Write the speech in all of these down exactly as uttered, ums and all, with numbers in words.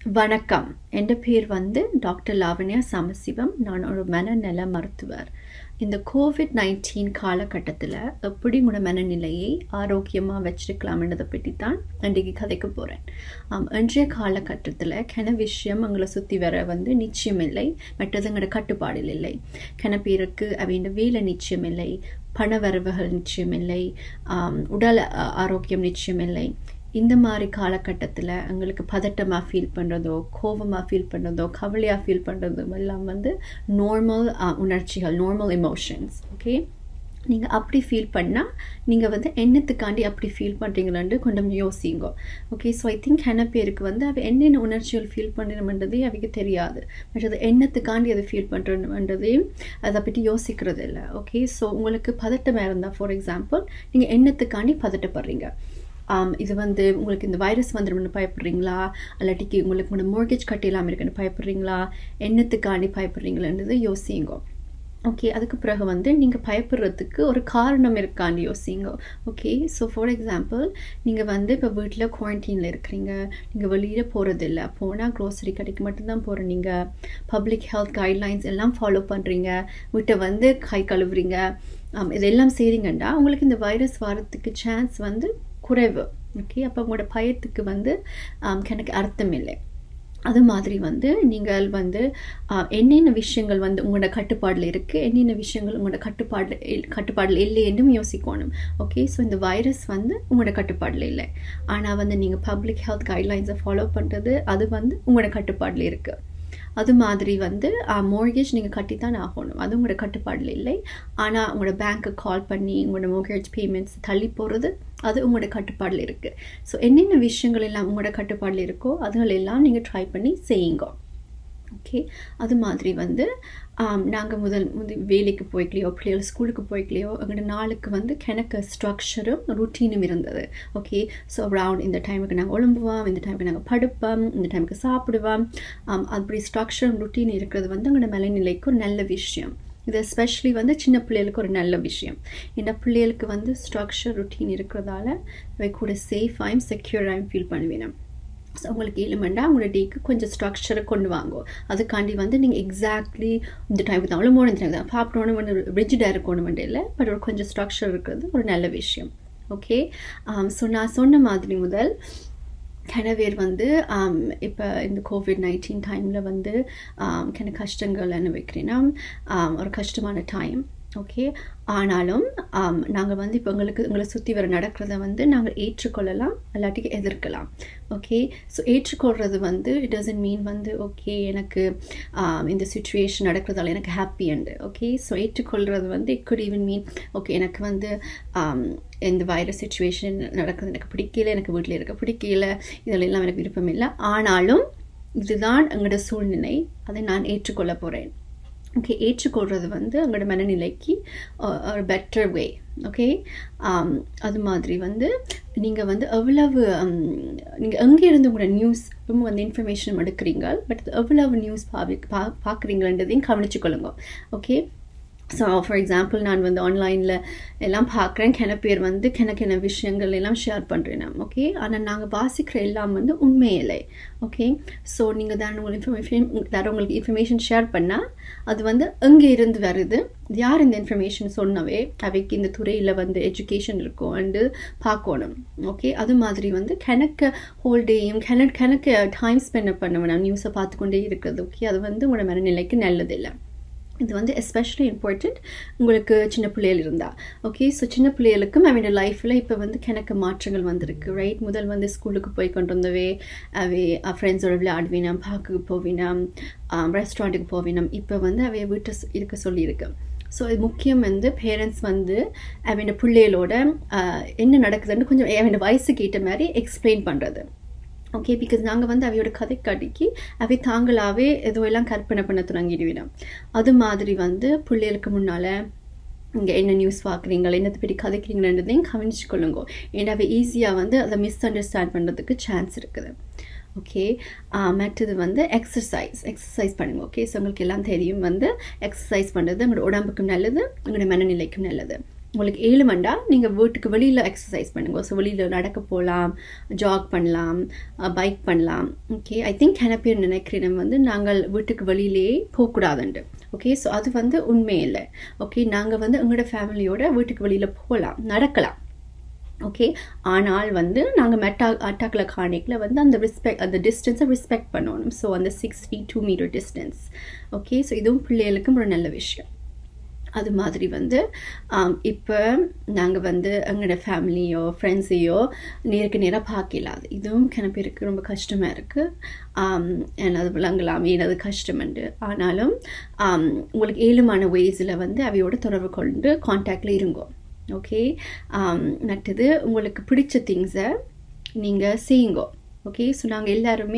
வணக்கம். என் பேர் வந்து டாக்டர் லாவண்யா சாமசிவம். நான் ஒரு மனநல மருத்துவர். இந்த கோவிட் நைன்டீன் காலகட்டத்தில் எப்படி உங்களோட மனநிலையை ஆரோக்கியமாக வச்சிருக்கலாம்ன்றதை பற்றி தான் இன்றைக்கு கதைக்க போகிறேன். இன்றைய காலகட்டத்தில் கன விஷயம் எங்களை சுற்றி வர வந்து நிச்சயமில்லை, மற்றது எங்களோட கட்டுப்பாடில் இல்லை. கன பேருக்கு அவங்க வேலை நிச்சயமில்லை, பண வரவுகள் நிச்சயமில்லை, உடல் ஆரோக்கியம் நிச்சயமில்லை. இந்த மாதிரி காலகட்டத்தில் எங்களுக்கு பதட்டமாக ஃபீல் பண்ணுறதோ, கோபமாக ஃபீல் பண்ணுறதோ, கவலையாக ஃபீல் பண்ணுறதோ எல்லாம் வந்து நார்மல் உணர்ச்சிகள், நார்மல் எமோஷன்ஸ். ஓகே, நீங்கள் அப்படி ஃபீல் பண்ணால் நீங்கள் வந்து என்னத்துக்காண்டி அப்படி ஃபீல் பண்ணுறீங்களான்னு கொஞ்சம் யோசிங்க. ஓகே, ஸோ ஐ திங்க் என்ன பேருக்கு வந்து அவ என்னென்ன உணர்ச்சிகள் ஃபீல் பண்ணணுன்றதே அவருக்கு தெரியாது, பட் அது என்னத்துக்காண்டி அதை ஃபீல் பண்ணுறதுன்றதையும் அதை பற்றி யோசிக்கிறது இல்லை. ஓகே, ஸோ உங்களுக்கு பதட்டமாக இருந்தால், ஃபார் எக்ஸாம்பிள், நீங்கள் என்னத்துக்காண்டி பதட்டப்படுறீங்க? இது வந்து உங்களுக்கு இந்த வைரஸ் வந்துடும்னு பயப்படுறீங்களா, இல்லாட்டிக்கு உங்களுக்கு உங்களோட மோர்கேஜ் கட்டியெல்லாம் இருக்குன்னு பயப்படுறீங்களா, என்னத்துக்காண்டி பயப்படுறீங்களான்றது யோசிங்க. ஓகே, அதுக்கு பிறகு வந்து நீங்கள் பயப்படுறதுக்கு ஒரு காரணம் இருக்கான்னு யோசிங்க. ஓகே, ஸோ ஃபார் எக்ஸாம்பிள், நீங்கள் வந்து இப்போ வீட்டில் குவாரண்டைனில் இருக்கிறீங்க, நீங்கள் வெளியில் போகிறதில்ல, போனால் க்ரோசரி கடைக்கு மட்டும்தான் போகிற, நீங்கள் பப்ளிக் ஹெல்த் கைட்லைன்ஸ் எல்லாம் ஃபாலோ பண்ணுறீங்க, வீட்டை வந்து கை கழுவுறீங்க, இதெல்லாம் செய்கிறீங்கன்னா உங்களுக்கு இந்த வைரஸ் வரத்துக்கு சான்ஸ் வந்து குறைவு. ஓகே, அப்போ உங்களோட பயத்துக்கு வந்து எனக்கு அர்த்தம் இல்லை. அது மாதிரி வந்து நீங்கள் வந்து என்னென்ன விஷயங்கள் வந்து உங்களோட கட்டுப்பாடில் இருக்குது, என்னென்ன விஷயங்கள் உங்களோட கட்டுப்பாடு கட்டுப்பாடில் இல்லை என்றும் யோசிக்கணும். ஓகே, ஸோ இந்த வைரஸ் வந்து உங்களோட கட்டுப்பாடில் இல்லை, ஆனால் வந்து நீங்கள் பப்ளிக் ஹெல்த் கைட்லைன்ஸை ஃபாலோ பண்ணுறது அது வந்து உங்களோட கட்டுப்பாடில் இருக்குது. அது மாதிரி வந்து மோர்கேஜ் நீங்கள் கட்டித்தான் ஆகணும், அது உங்களோட கட்டுப்பாடில் இல்லை. ஆனால் உங்களோட பேங்க்கு கால் பண்ணி உங்களோட மோர்கேஜ் பேமெண்ட்ஸ் தள்ளி போகிறது அது உங்களோட கட்டுப்பாடில் இருக்குது. ஸோ என்னென்ன விஷயங்கள் எல்லாம் உங்களோட கட்டுப்பாடில் இருக்கோ அதுகள் எல்லாம் நீங்கள் ட்ரை பண்ணி செய்யுங்க. ஓகே, அது மாதிரி வந்து நாங்கள் முதல் முத வேலைக்கு போய்க்கலையோ, பிள்ளைகள் ஸ்கூலுக்கு போய்க்கலையோ, எங்களோட நாளுக்கு வந்து கணக்கு ஸ்ட்ரக்சரும் ரூட்டீனும் இருந்தது. ஓகே, ஸோ அரவுண்ட் இந்த டைமுக்கு நாங்கள் ஒழும்புவோம், இந்த டைமுக்கு நாங்கள் படுப்போம், இந்த டைமுக்கு சாப்பிடுவோம். அப்படி ஸ்ட்ரக்சரும் ரூட்டீன் இருக்கிறது வந்து எங்களோட மனநிலைக்கு ஒரு நல்ல விஷயம். இது எஸ்பெஷலி வந்து சின்ன பிள்ளைகளுக்கு ஒரு நல்ல விஷயம். இந்த பிள்ளைகளுக்கு வந்து ஸ்ட்ரக்சர் ரூட்டீன் இருக்கிறதால அவை கூட சேஃபாயும் செக்யூராயும் ஃபீல் பண்ணுவேன். ஸோ உங்களுக்கு இல்லைமெண்டா உங்களோட டேக்கு கொஞ்சம் ஸ்ட்ரக்சரை கொண்டு வாங்கோ. அதுக்காண்டி வந்து நீங்கள் எக்ஸாக்ட்லி இந்த டைமுக்கு தான் அவ்வளோ மூணு இந்த டைம் தான் சாப்பிடணும் வந்து ரிஜிடாக இருக்கணும் இல்லை, பட் ஒரு கொஞ்சம் ஸ்ட்ரக்சர் இருக்கிறது ஒரு நல்ல விஷயம். ஓகே, ஸோ நான் சொன்ன மாதிரி முதல் கனவேர் வந்து இப்போ இந்த கோவிட் நைன்டீன் டைமில் வந்து கன கஷ்டங்கள் அனுபவிக்கிறேன்னா ஒரு கஷ்டமான டைம். ஓகே, ஆனாலும் நாங்கள் வந்து இப்போ எங்களுக்கு எங்களை சுற்றி வர நடக்கிறத வந்து நாங்கள் ஏற்றுக்கொள்ளலாம், இல்லாட்டிக்கு எதிர்க்கலாம். ஓகே, ஸோ ஏற்றுக்கொள்கிறது வந்து இட் டசன்ட் மீன் வந்து ஓகே எனக்கு இந்த சுச்சுவேஷன் நடக்கிறதால எனக்கு ஹாப்பி அண்டு. ஓகே, ஸோ ஏற்றுக்கொள்கிறது வந்து it good even mean okay எனக்கு வந்து இந்த வைரஸ் சுச்சுவேஷன் நடக்கிறது எனக்கு பிடிக்கல, எனக்கு வீட்டில் இருக்க பிடிக்கல, இதெல்லாம் எனக்கு விருப்பம் இல்லை, ஆனாலும் இதுதான் எங்களோட சூழ்நிலை, அதை நான் ஏற்றுக்கொள்ள போகிறேன். ஓகே, ஏற்றுக்கொள்கிறது வந்து உங்களோட மனநிலைக்கு ஒரு பெட்டர் வே. ஓகே, அது மாதிரி வந்து நீங்கள் வந்து எவ்வளவு நீங்கள் எங்கே இருந்து உங்களோட நியூஸ் வந்து இன்ஃபர்மேஷன் எடுக்கிறீங்க, பட் எவ்வளவு நியூஸ் பாவி பா பார்க்குறீங்களன்றதையும் கவனிச்சுக்கொள்ளுங்க. ஓகே, ஸோ ஃபார் எக்ஸாம்பிள், நான் வந்து ஆன்லைனில் எல்லாம் பார்க்குறேன், கென பேர் வந்து கென விஷயங்கள் எல்லாம் ஷேர் பண்ணுறேன் நான். ஓகே, ஆனால் நாங்கள் வாசிக்கிற எல்லாம் வந்து உண்மையில்லை. ஓகே, ஸோ நீங்கள் தான் உங்களுக்கு இன்ஃபர்மேஷன் தர உங்களுக்கு இன்ஃபர்மேஷன் ஷேர் பண்ணால் அது வந்து எங்கே இருந்து வருது, யார் இந்த இன்ஃபர்மேஷன் சொன்னவே அவைக்கு இந்த துறையில் வந்து எஜுகேஷன் இருக்கும் அண்டு பார்க்கணும். ஓகே, அது மாதிரி வந்து கணக்கு ஹோல் டேயும் கென கணக்கு டைம் ஸ்பெண்ட் பண்ணுவேன் நான் நியூஸை பார்த்துக்கொண்டே இருக்கிறது. ஓகே, அது வந்து உங்களோட மனநிலைக்கு நல்லதில்லை. இது வந்து எஸ்பெஷலி இம்பார்ட்டண்ட் உங்களுக்கு சின்ன பிள்ளைகள் இருந்தால். ஓகே, ஸோ சின்ன பிள்ளைகளுக்கும் அவனோட லைஃப்பில் இப்போ வந்து கணக்கு மாற்றங்கள் வந்திருக்கு. ரைட், முதல் வந்து ஸ்கூலுக்கு போய் கொண்டு வந்தவே அவை ஃப்ரெண்ட்ஸோட விளையாடுவினம், பார்க்குக்கு போவினம், ரெஸ்டாரண்ட்டுக்கு போவினம். இப்போ வந்து அவைய வீட்டை இருக்க சொல்லியிருக்கு. ஸோ இது முக்கியம் வந்து பேரண்ட்ஸ் வந்து அவனோட பிள்ளைகளோட என்ன நடக்குதுன்னு கொஞ்சம் அவனோட வயசுக்கு ஏற்ற மாதிரி எக்ஸ்பிளைன் பண்ணுறது. ஓகே, பிகாஸ் நாங்கள் வந்து அவையோட கதை கடிக்கி அவை தாங்களாகவே ஏதோ எல்லாம் கற்பனை பண்ண தொடங்கிடுவிடும். அது மாதிரி வந்து பிள்ளைகளுக்கு முன்னால் இங்கே என்ன நியூஸ் பார்க்குறீங்களா, என்னத்தை பற்றி கதைக்கிறீங்களன்றதையும் கவனிச்சுக்கொள்ளுங்க. ஏன்னா அவை ஈஸியாக வந்து அதை மிஸ் அண்டர்ஸ்டாண்ட் பண்ணுறதுக்கு சான்ஸ் இருக்குது. ஓகே, மற்றது வந்து எக்ஸசைஸ் எக்ஸசைஸ் பண்ணுங்க. ஓகே, ஸோ உங்களுக்கு எல்லாம் தெரியும் வந்து எக்ஸசைஸ் பண்ணுறது உங்களோட உடம்புக்கும் நல்லது, உங்களோட மனநிலைக்கும் நல்லது. உங்களுக்கு ஏழுமண்டா நீங்கள் வீட்டுக்கு வெளியில் எக்ஸசைஸ் பண்ணுங்க. ஸோ வெளியில் நடக்க போகலாம், ஜாக் பண்ணலாம், பைக் பண்ணலாம். ஓகே, ஐ திங்க் என்ன பேர் நினைக்கிறேன் வந்து நாங்கள் வீட்டுக்கு வெளியிலேயே போகக்கூடாதுண்டு. ஓகே, ஸோ அது வந்து உண்மை இல்லை. ஓகே, நாங்கள் வந்து எங்களோட ஃபேமிலியோட வீட்டுக்கு வெளியில் போகலாம், நடக்கலாம். ஓகே, ஆனால் வந்து நாங்கள் மெட்டா அட்டாக்கில் காணிக்கில் வந்து அந்த ரெஸ்பெக்ட் அந்த டிஸ்டன்ஸை ரெஸ்பெக்ட் பண்ணணும். ஸோ அந்த six feet two metre distance. Okay, so இதுவும் பிள்ளைகளுக்கும் ஒரு நல்ல விஷயம். அது மாதிரி வந்து இப்போ நாங்கள் வந்து எங்களோட ஃபேமிலியோ ஃப்ரெண்ட்ஸையோ நேருக்கு நேராக பார்க்கலாது. இதுவும் கிண பேருக்கு ரொம்ப கஷ்டமாக இருக்குது. அது விளங்கலாம் ஏன் அது கஷ்டம்ண்டு. ஆனாலும் உங்களுக்கு ஏழுமான வயசில் வந்து அவையோட தொடர்பு கொண்டு கான்டாக்டில் இருங்கோ. ஓகே, மற்றது உங்களுக்கு பிடிச்ச திங்ஸை நீங்கள் செய்யுங்கோ. ஓகே, ஸோ நாங்கள் எல்லாருமே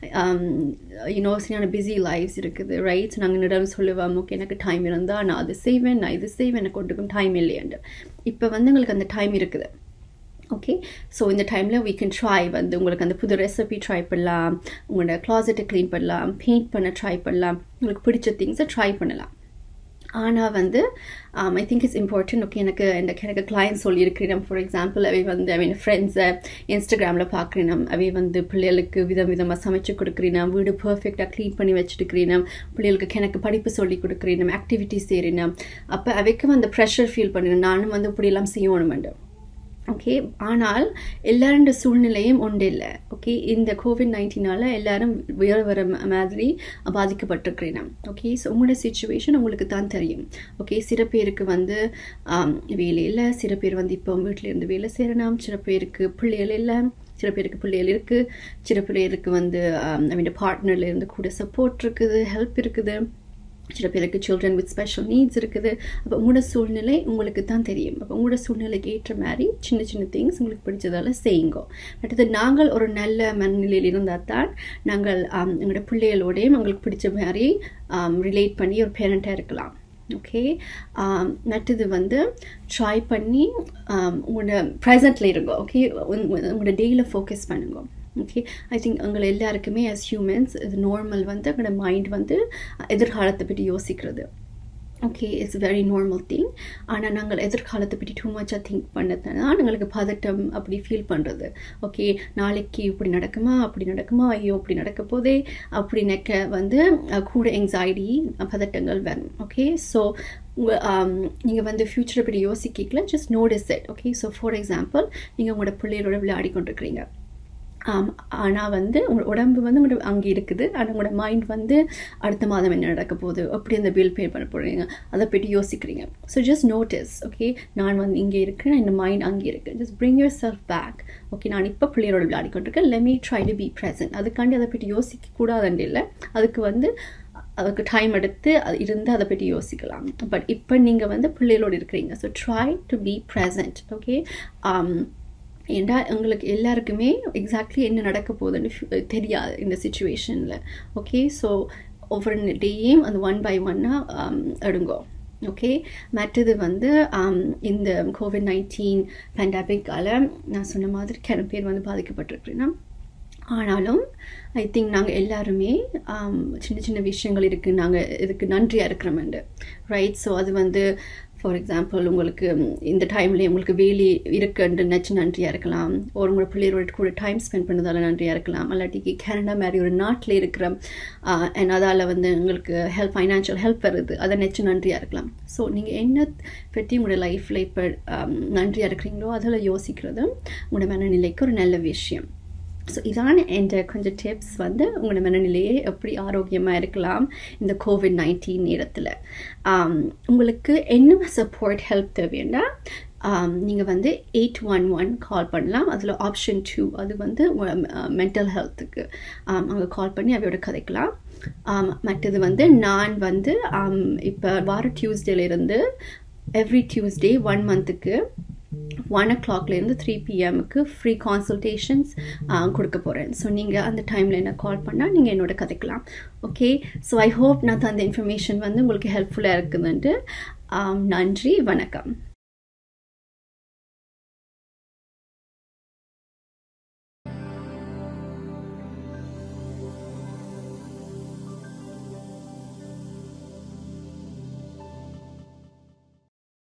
யூனோ சரியான பிஸி லைஃப்ஸ் இருக்குது, ரைட்? ஸோ நாங்கள் நிறம் சொல்லுவோம், ஓகே எனக்கு டைம் இருந்தால் நான் அது செய்வேன், நான் இது செய்வேன், எனக்கு ஒன்றுக்கும் டைம் இல்லையாண்டு. இப்போ வந்து எங்களுக்கு அந்த டைம் இருக்குது. ஓகே, ஸோ இந்த டைமில் வீ கேன் ட்ரை வந்து உங்களுக்கு அந்த புது ரெசிபி ட்ரை பண்ணலாம், உங்களோட க்ளாசெட்டை க்ளீன் பண்ணலாம், பெயிண்ட் பண்ண ட்ரை பண்ணலாம், உங்களுக்கு பிடிச்ச திங்ஸை ட்ரை பண்ணலாம். ஆனால் வந்து I think it's important. Okay, எனக்கு எனக்கு எனக்கு கிளைண்ட் சொல்லியிருக்கிறேன். ஃபார் எக்ஸாம்பிள் அவை வந்து ஐ மீன் ஃப்ரெண்ட்ஸை இன்ஸ்டாகிராமில் பார்க்குறேன், அவை வந்து பிள்ளைகளுக்கு விதம் விதமாக சமைச்சு கொடுக்குறேன், வீடு பர்ஃபெக்டாக க்ளீன் பண்ணி வச்சுருக்கிறேன், பிள்ளைகளுக்கு எனக்கு படிப்பு சொல்லி கொடுக்குறேன், ஆக்டிவிட்டிஸ் செய்கிறேன். அப்போ அவைக்கும் அந்த ப்ரெஷர் ஃபீல் பண்ணுறேன், நானும் வந்து இப்படியெல்லாம் செய்யணுமெண்டு. ஓகே, ஆனால் எல்லாரோட சூழ்நிலையும் ஒன்று இல்லை. ஓகே, இந்த கோவிட் நைன்டீனால் எல்லாரும் வேறு வேறு மாதிரி பாதிக்கப்பட்டிருக்கிறேன். ஓகே, ஸோ உங்களோட சிச்சுவேஷன் உங்களுக்கு தான் தெரியும். ஓகே, சில பேருக்கு வந்து வேலையில், சில பேர் வந்து இப்போ வீட்டில் இருந்து வேலை செய்யணும், சில பேருக்கு பிள்ளைகள் இல்லை, சில பேருக்கு பிள்ளைகள் இருக்குது, சில பேருக்கு வந்து ஐ மீன் பார்ட்னர்ல இருந்து கூட சப்போர்ட் இருக்குது, ஹெல்ப் இருக்குது, சில பேருக்கு சில்ட்ரன் வித் ஸ்பெஷல் நீட்ஸ் இருக்குது. அப்போ உங்களோட சூழ்நிலை உங்களுக்கு தான் தெரியும். அப்போ உங்களோட சூழ்நிலைக்கு ஏற்ற மாதிரி சின்ன சின்ன திங்ஸ் உங்களுக்கு பிடிச்சதால செய்யுங்க. அடுத்தது நாங்கள் ஒரு நல்ல மனநிலையில் இருந்தால் தான் நாங்கள் எங்களோட பிள்ளைகளோடையும் உங்களுக்கு பிடிச்ச மாதிரி ரிலேட் பண்ணி ஒரு பேரண்ட்டாக இருக்கலாம். ஓகே, மற்றது வந்து ட்ரை பண்ணி உங்களோட ப்ரெசண்ட்டில் இருங்க. ஓகே, உங்களோட டெய்லியில் ஃபோக்கஸ் பண்ணுங்க. ஓகே, ஐ திங்க் எங்களை எல்லாருக்குமே ஆஸ் ஹியூமன்ஸ் இது நார்மல் வந்து எங்களோட மைண்ட் வந்து எதிர்காலத்தை பற்றி யோசிக்கிறது. Okay, it's very normal thing. ஆனால் நாங்கள் எதிர்காலத்தை பற்றி டூ மச்சாக திங்க் பண்ணதுனா எங்களுக்கு பதட்டம் அப்படி ஃபீல் பண்ணுறது. ஓகே, நாளைக்கு இப்படி நடக்குமா, அப்படி நடக்குமா, ஐயோ அப்படி நடக்க போதே அப்படி நினைக்க வந்து கூட எங்ஸைட்டி பதட்டங்கள் வரும். ஓகே, ஸோ நீங்கள் வந்து ஃப்யூச்சரை பற்றி யோசிக்கல, just notice it. Okay, so for example நீங்கள் உங்களோட பிள்ளைகளோட விளையாடி கொண்டிருக்கிறீங்க, ஆனால் வந்து உங்களோட உடம்பு வந்து உங்களோட அங்கே இருக்குது, ஆனால் உங்களோட மைண்ட் வந்து அடுத்த மாதம் என்ன நடக்க போகுது, அப்படி அந்த பில் பே பண்ண போகிறீங்க, அதை பற்றி யோசிக்கிறீங்க. So just notice. ஓகே, நான் வந்து இங்கே இருக்கேன், இந்த மைண்ட் அங்கே இருக்குது. Just bring yourself back. Okay, நான் இப்போ பிள்ளையோட விளையாடி கொண்டிருக்கேன், let me try to be present. அதுக்காண்டி அதை பற்றி யோசிக்க கூடாதுன்னு இல்லை, அதுக்கு வந்து அதுக்கு டைம் எடுத்து இருந்து அதை பற்றி யோசிக்கலாம். பட் இப்போ நீங்கள் வந்து பிள்ளைகளோடு இருக்கிறீங்க, so try to be present. Okay, ஏண்டா உங்களுக்கு எல்லாருக்குமே எக்ஸாக்ட்லி என்ன நடக்க போகுதுன்னு தெரியாது இந்த சிச்சுவேஷனில். ஓகே, ஸோ ஒவ்வொரு டேயும் அந்த ஒன் பை ஒன்னாக எடுங்கோ. ஓகே, மற்றது வந்து இந்த கோவிட் நைன்டீன் பேண்டமிக்கால் நான் சொன்ன மாதிரி கிண பேர் வந்து பாதிக்கப்பட்டிருக்கிறேன்னா, ஆனாலும் ஐ திங்க் நாங்கள் எல்லாருமே சின்ன சின்ன விஷயங்கள் இருக்குது, நாங்கள் இதுக்கு நன்றியாக இருக்கிறோமெண்டு, ரைட்? ஸோ அது வந்து ஃபார் எக்ஸாம்பிள் உங்களுக்கு இந்த டைம்லேயே உங்களுக்கு வேலி இருக்குன்னு நினச்சி நன்றியாக இருக்கலாம், ஒரு உங்களோட பிள்ளைகளோட கூட டைம் ஸ்பெண்ட் பண்ணதால் நன்றியாக இருக்கலாம், இல்லாட்டிக்கு கனடா மாதிரி ஒரு நாட்டில் இருக்கிற அண்ட் அதால் வந்து உங்களுக்கு ஹெல்ப் ஃபைனான்ஷியல் ஹெல்ப் வருது, அதை நினச்சி நன்றியாக இருக்கலாம். ஸோ நீங்கள் என்ன பற்றி உங்களோட லைஃப்பில் இப்போ நன்றியாக இருக்கிறீங்களோ அதில் யோசிக்கிறது உங்களோட மனநிலைக்கு ஒரு நல்ல விஷயம். ஸோ இதான என்ற கொஞ்சம் டிப்ஸ் வந்து உங்களோட மனநிலையை எப்படி ஆரோக்கியமாக இருக்கலாம் இந்த கோவிட் நைன்டீன் நேரத்தில். உங்களுக்கு என்ன சப்போர்ட் ஹெல்ப் தேவைன்னா நீங்கள் வந்து எயிட் ஒன் ஒன் கால் பண்ணலாம். அதில் ஆப்ஷன் டூ அது வந்து மென்டல் ஹெல்த்துக்கு அங்கே கால் பண்ணி அவையோட கதைக்கலாம். மற்றது வந்து நான் வந்து இப்போ வார டியூஸ்டேலேருந்து எவ்ரி டியூஸ்டே ஒன் மந்த்துக்கு ஒன் ஓ கிளாக்லேருந்து த்ரீ பிஎம்முக்கு ஃப்ரீ கான்சல்டேஷன்ஸ் கொடுக்க போகிறேன். ஸோ நீங்கள் அந்த டைமில் என்ன கால் பண்ணால் நீங்கள் என்னோட கதைக்கலாம். ஓகே, ஸோ ஐ ஹோப் நான் தந்த இன்ஃபர்மேஷன் வந்து உங்களுக்கு ஹெல்ப்ஃபுல்லாக இருக்குதுன்ட்டு. நன்றி, வணக்கம்.